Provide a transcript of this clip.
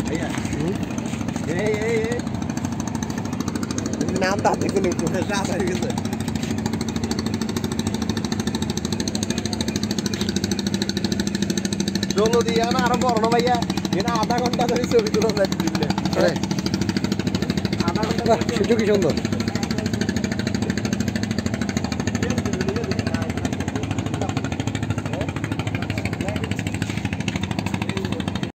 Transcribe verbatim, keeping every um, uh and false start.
ভাইয়া এই এই এই নাম দাঁতে কোন একটু রাত হয়ে গেছে রোলো দিয়া না আরো বড় না ভাইয়া এনা আধা ঘন্টা ধরে ছবি তুলে দিলে আধা ঘন্টা সুযোগ কি সুন্দর